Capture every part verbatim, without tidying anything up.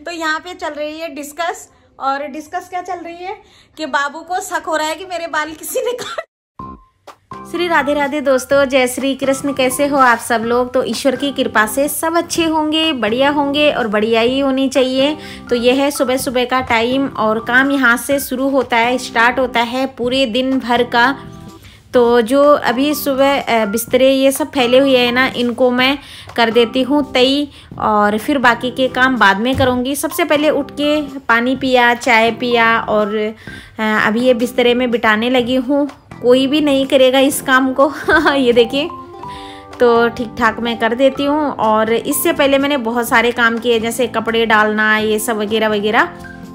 तो यहाँ पे चल रही है डिस्कस, और डिस्कस क्या चल रही है कि बाबू को शक हो रहा है कि मेरे बाल किसी ने काट। श्री राधे राधे दोस्तों, जय श्री कृष्ण। कैसे हो आप सब लोग? तो ईश्वर की कृपा से सब अच्छे होंगे, बढ़िया होंगे और बढ़िया ही होनी चाहिए। तो यह है सुबह सुबह का टाइम और काम यहाँ से शुरू होता है, स्टार्ट होता है पूरे दिन भर का। तो जो अभी सुबह बिस्तरे ये सब फैले हुए हैं ना, इनको मैं कर देती हूँ तय, और फिर बाकी के काम बाद में करूँगी। सबसे पहले उठ के पानी पिया, चाय पिया, और अभी ये बिस्तरे में बिठाने लगी हूँ। कोई भी नहीं करेगा इस काम को ये देखिए, तो ठीक ठाक मैं कर देती हूँ। और इससे पहले मैंने बहुत सारे काम किए, जैसे कपड़े डालना, ये सब वगैरह वगैरह।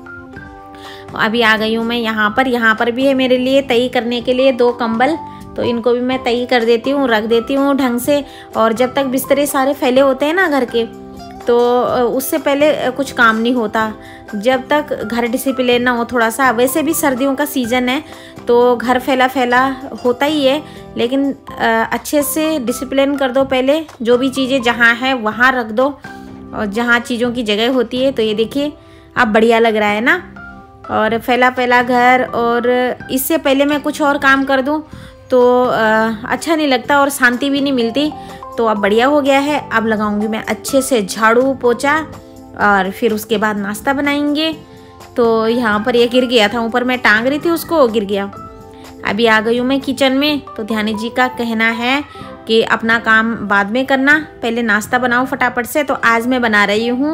अभी आ गई हूँ मैं यहाँ पर। यहाँ पर भी है मेरे लिए तय करने के लिए दो कंबल, तो इनको भी मैं तय कर देती हूँ, रख देती हूँ ढंग से। और जब तक बिस्तरे सारे फैले होते हैं ना घर के, तो उससे पहले कुछ काम नहीं होता, जब तक घर डिसिप्लिन ना हो थोड़ा सा। वैसे भी सर्दियों का सीज़न है तो घर फैला फैला होता ही है, लेकिन अच्छे से डिसिप्लिन कर दो पहले। जो भी चीज़ें जहाँ है वहाँ रख दो, और जहाँ चीज़ों की जगह होती है। तो ये देखिए अब बढ़िया लग रहा है ना, और फैला फैला घर। और इससे पहले मैं कुछ और काम कर दूं तो अच्छा नहीं लगता और शांति भी नहीं मिलती। तो अब बढ़िया हो गया है। अब लगाऊंगी मैं अच्छे से झाड़ू पोछा, और फिर उसके बाद नाश्ता बनाएंगे। तो यहाँ पर ये गिर गया था, ऊपर मैं टांग रही थी उसको, गिर गया। अभी आ गई हूँ मैं किचन में। तो ध्यानी जी का कहना है कि अपना काम बाद में करना, पहले नाश्ता बनाओ फटाफट से। तो आज मैं बना रही हूँ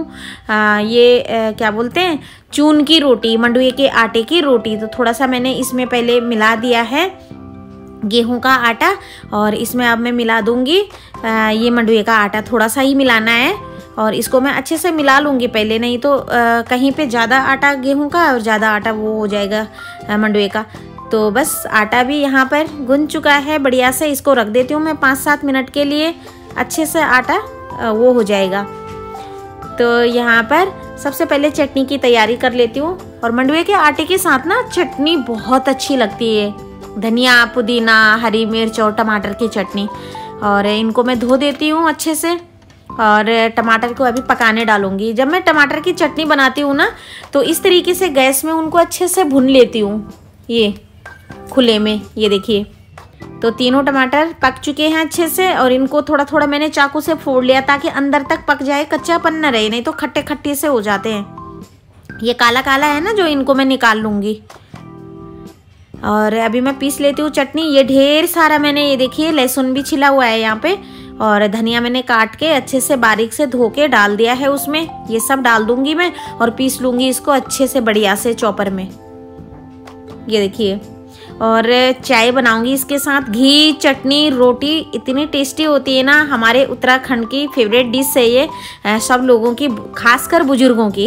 ये आ, क्या बोलते हैं, चून की रोटी, मंडुए के आटे की रोटी। तो थोड़ा सा मैंने इसमें पहले मिला दिया है गेहूं का आटा, और इसमें अब मैं मिला दूंगी आ, ये मंडुए का आटा। थोड़ा सा ही मिलाना है, और इसको मैं अच्छे से मिला लूँगी पहले, नहीं तो आ, कहीं पे ज़्यादा आटा गेहूं का और ज़्यादा आटा वो हो जाएगा मंडुए का। तो बस आटा भी यहाँ पर गूंथ चुका है बढ़िया से। इसको रख देती हूँ मैं पाँच सात मिनट के लिए, अच्छे से आटा वो हो जाएगा। तो यहाँ पर सबसे पहले चटनी की तैयारी कर लेती हूँ। और मंडुए के आटे के साथ ना चटनी बहुत अच्छी लगती है, धनिया, पुदीना, हरी मिर्च और टमाटर की चटनी। और इनको मैं धो देती हूँ अच्छे से, और टमाटर को अभी पकाने डालूंगी। जब मैं टमाटर की चटनी बनाती हूँ ना, तो इस तरीके से गैस में उनको अच्छे से भून लेती हूँ, ये खुले में। ये देखिए, तो तीनों टमाटर पक चुके हैं अच्छे से, और इनको थोड़ा थोड़ा मैंने चाकू से फोड़ लिया ताकि अंदर तक पक जाए, कच्चापन न रहे, नहीं तो खट्टे खट्टे से हो जाते हैं। ये काला काला है ना जो, इनको मैं निकाल लूँगी। और अभी मैं पीस लेती हूँ चटनी। ये ढेर सारा मैंने, ये देखिए लहसुन भी छिला हुआ है यहाँ पे, और धनिया मैंने काट के अच्छे से बारीक से धो के डाल दिया है उसमें। ये सब डाल दूंगी मैं, और पीस लूँगी इसको अच्छे से बढ़िया से चॉपर में। ये देखिए, और चाय बनाऊंगी इसके साथ। घी, चटनी, रोटी इतनी टेस्टी होती है ना, हमारे उत्तराखंड की फेवरेट डिश है ये, सब लोगों की, खासकर बुजुर्गों की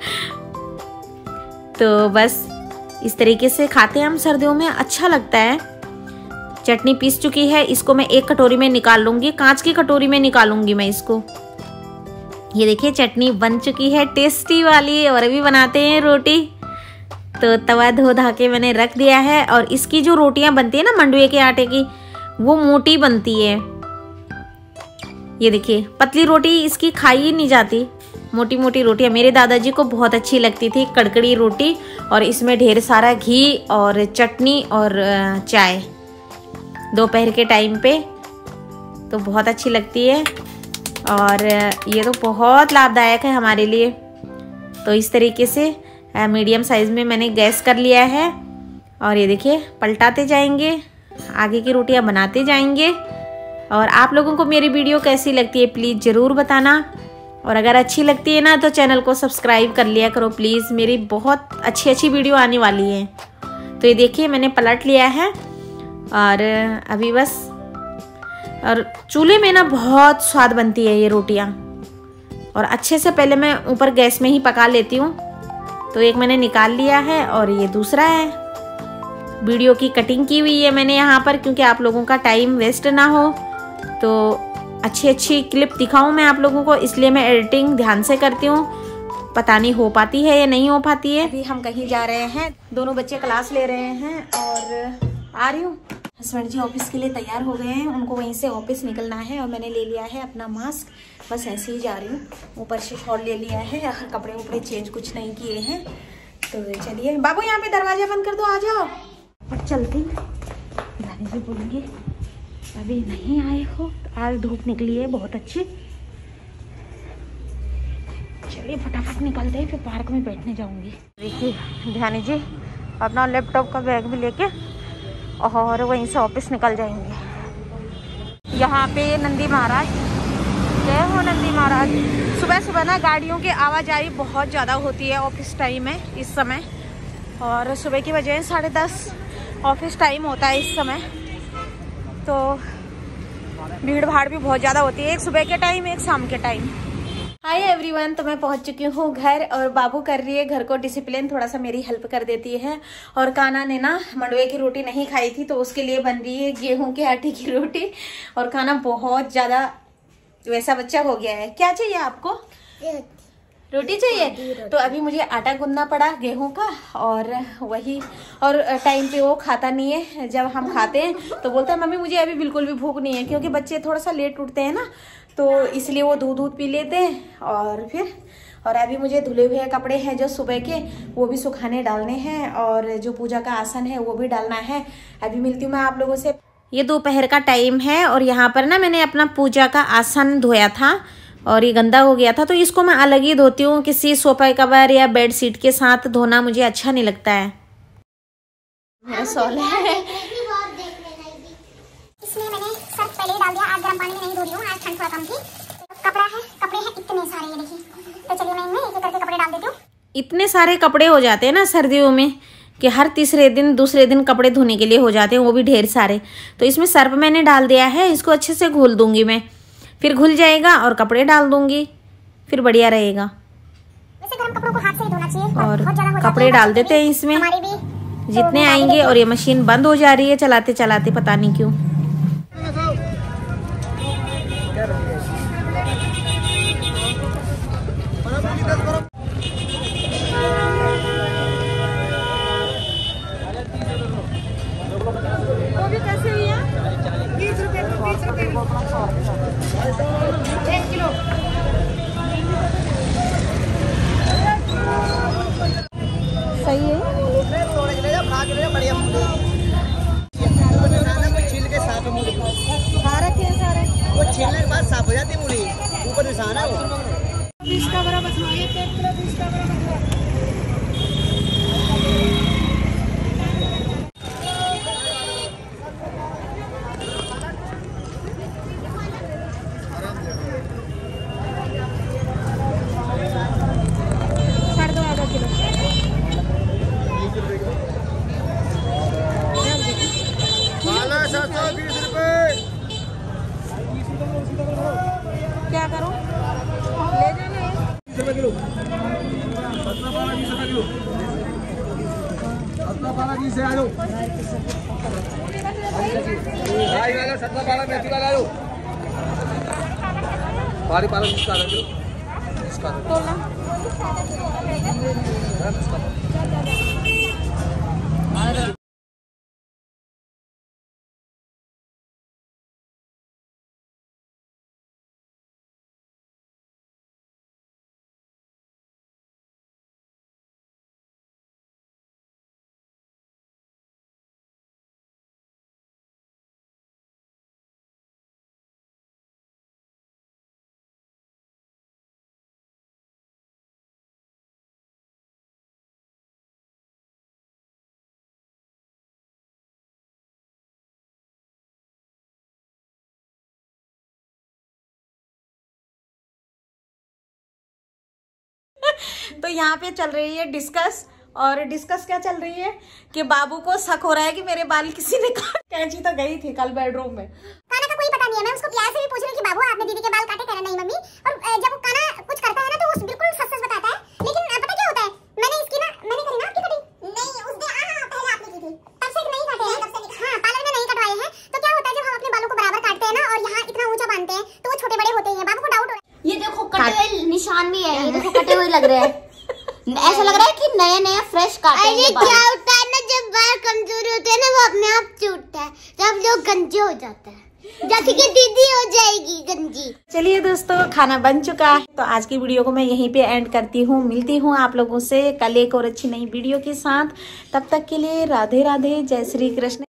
तो बस इस तरीके से खाते हैं हम सर्दियों में, अच्छा लगता है। चटनी पीस चुकी है, इसको मैं एक कटोरी में निकाल लूंगी, कांच की कटोरी में निकालूंगी मैं इसको। ये देखिए चटनी बन चुकी है टेस्टी वाली। और अभी बनाते हैं रोटी। तो तवा धो धा के मैंने रख दिया है, और इसकी जो रोटियां बनती है ना मंडुए के आटे की, वो मोटी बनती है। ये देखिए, पतली रोटी इसकी खाई ही नहीं जाती, मोटी मोटी रोटियां मेरे दादाजी को बहुत अच्छी लगती थी, कड़कड़ी रोटी, और इसमें ढेर सारा घी और चटनी और चाय दोपहर के टाइम पे, तो बहुत अच्छी लगती है। और ये तो बहुत लाभदायक है हमारे लिए। तो इस तरीके से मीडियम साइज़ में मैंने गैस कर लिया है, और ये देखिए पलटाते जाएंगे, आगे की रोटियां बनाते जाएंगे। और आप लोगों को मेरी वीडियो कैसी लगती है प्लीज़ ज़रूर बताना, और अगर अच्छी लगती है ना तो चैनल को सब्सक्राइब कर लिया करो प्लीज़, मेरी बहुत अच्छी अच्छी वीडियो आने वाली है। तो ये देखिए मैंने पलट लिया है, और अभी बस, और चूल्हे में ना बहुत स्वाद बनती है ये रोटियां, और अच्छे से पहले मैं ऊपर गैस में ही पका लेती हूँ। तो एक मैंने निकाल लिया है, और ये दूसरा है। वीडियो की कटिंग की हुई है मैंने यहाँ पर, क्योंकि आप लोगों का टाइम वेस्ट ना हो, तो अच्छी अच्छी क्लिप दिखाऊं मैं आप लोगों को, इसलिए मैं एडिटिंग ध्यान से करती हूँ। पता नहीं हो पाती है या नहीं हो पाती है। अभी हम कहीं जा रहे हैं, दोनों बच्चे क्लास ले रहे हैं, और आ रही हूँ। हस्बैंड जी ऑफिस के लिए तैयार हो गए हैं, उनको वहीं से ऑफिस निकलना है और मैंने ले लिया है अपना मास्क। बस ऐसे ही जा रही हूँ, ऊपर से शॉल ले लिया है, कपड़े उपड़े चेंज कुछ नहीं किए हैं। तो चलिए बाबू यहाँ पे दरवाजा बंद कर दो, आ जाओ। अब चलते जाने से बोलेंगे अभी नहीं आए हो, आज धूप निकली है बहुत अच्छी। चलिए फटाफट निकलते हैं, फिर पार्क में बैठने जाऊंगी। देखिए ध्यानी जी अपना लैपटॉप का बैग भी लेके और वहीं से ऑफिस निकल जाएंगे। यहाँ पे नंदी महाराज, जय हो नंदी महाराज। सुबह सुबह ना गाड़ियों की आवाजाही बहुत ज़्यादा होती है ऑफिस टाइम में इस समय, और सुबह की वजह साढ़े दस ऑफिस टाइम होता है इस समय, तो भीड़ भाड़ भी बहुत ज़्यादा होती है, एक सुबह के टाइम एक शाम के टाइम। हाय एवरीवन, तो मैं पहुंच चुकी हूँ घर और बाबू कर रही है घर को डिसिप्लिन, थोड़ा सा मेरी हेल्प कर देती है। और काना ने ना मंडुए की रोटी नहीं खाई थी तो उसके लिए बन रही है गेहूं के आटे की रोटी। और काना बहुत ज़्यादा वैसा बच्चा हो गया है। क्या चाहिए आपको? रोटी चाहिए? तो अभी मुझे आटा गूंदना पड़ा गेहूं का, और वही, और टाइम पे वो खाता नहीं है। जब हम खाते हैं तो बोलता है मम्मी मुझे अभी बिल्कुल भी भूख नहीं है, क्योंकि बच्चे थोड़ा सा लेट उठते हैं ना, तो इसलिए वो दूध दूध पी लेते हैं। और फिर और अभी मुझे धुले हुए कपड़े हैं जो सुबह के, वो भी सुखाने डालने हैं, और जो पूजा का आसन है वो भी डालना है। अभी मिलती हूँ मैं आप लोगों से। ये दोपहर का टाइम है और यहाँ पर ना मैंने अपना पूजा का आसन धोया था और ये गंदा हो गया था, तो इसको मैं अलग ही धोती हूँ। किसी सोफा कवर या बेड शीट के साथ धोना मुझे अच्छा नहीं लगता है। मेरा सॉल है, इसमें मैंने सर्फ पहले ही डाल दिया, आज गर्म पानी में नहीं धो रही हूँ, आज ठंड थोड़ा कम थी। कपड़ा है, कपड़े हैं इतने सारे, ये देखिए। तो चलिए मैं इनमें एक एक करके कपड़े डाल देती हूँ। इतने सारे कपड़े हो जाते हैं ना सर्दियों में कि हर तीसरे दिन दूसरे दिन कपड़े धोने के लिए हो जाते हैं, वो भी ढेर सारे। तो इसमें सर्फ मैंने डाल दिया है, इसको अच्छे से घोल दूंगी मैं, फिर घुल जाएगा और कपड़े डाल दूंगी, फिर बढ़िया रहेगा। वैसे गर्म कपड़ों को हाथ से ही धोना चाहिए, और कपड़े डाल देते हैं इसमें जितने आएंगे। और ये मशीन बंद हो जा रही है चलाते चलाते, पता नहीं क्यों। वो भी कैसे हुई है? बीस रुपए बीस रुपए एक किलो। सही है। वो छीलने के बाद साफ हो जाती है मूली, ऊपर निशान है वो। बीस का बड़ा बचना है, एक किलो बीस का बड़ा बचना। कर दो आधा किलो। सात सौ बीस रुपए। क्या करूं? ले जाना है। बीस रुपए किलो। सत्रह बारह बीस रुपए किलो। सत्रह बारह बीस से आ लो। ढाई वाला सत्रह बारह मेथी वाला लो। बारी बारह बीस का किलो। बीस का तोलना। तो यहाँ पे चल रही है डिस्कस, और डिस्कस क्या चल रही है कि बाबू को शक हो रहा है कि मेरे बाल किसी ने काटे। कैंची तो गई थी कल बेडरूम में। काना का कोई पता नहीं है, मैं उसको प्यार से भी पूछ रही हूँ कि बाबू आपने दीदी के बाल काटे? कह रहा नहीं मम्मी। और जब काना कुछ करता है ना तो वो बिल्कुल सच सच बताता है, लेकिन पता क्या होता है, मैंने इसकी ना मैंने करी ना आपकी कटिंग नहीं, उस दिन हां पहले आपने की थी, तब से नहीं काटे हैं, तब से हां पार्लर में नहीं कटवाए हैं। तो क्या होता है जब हम अपने बालों को बराबर काटते हैं ना और यहाँ इतना ऊंचा बांधते हैं तो वो छोटे बड़े होते हैं। बाबू को डाउट हो रहा है, ये देखो कटे हुए निशान भी है, ये देखो कटे हुए लग रहे हैं। ऐसा लग रहा है कि नए नए फ्रेश काटे हैं। क्या होता है ना जब बाल कमजोर होते हैं ना वो अपने आप छूटता है, जब लोग गंजे हो जाते हैं, जैसे कि दीदी हो जाएगी गंजी। चलिए दोस्तों, खाना बन चुका है तो आज की वीडियो को मैं यहीं पे एंड करती हूँ। मिलती हूँ आप लोगों से कल एक और अच्छी नई वीडियो के साथ। तब तक के लिए राधे राधे, जय श्री कृष्ण।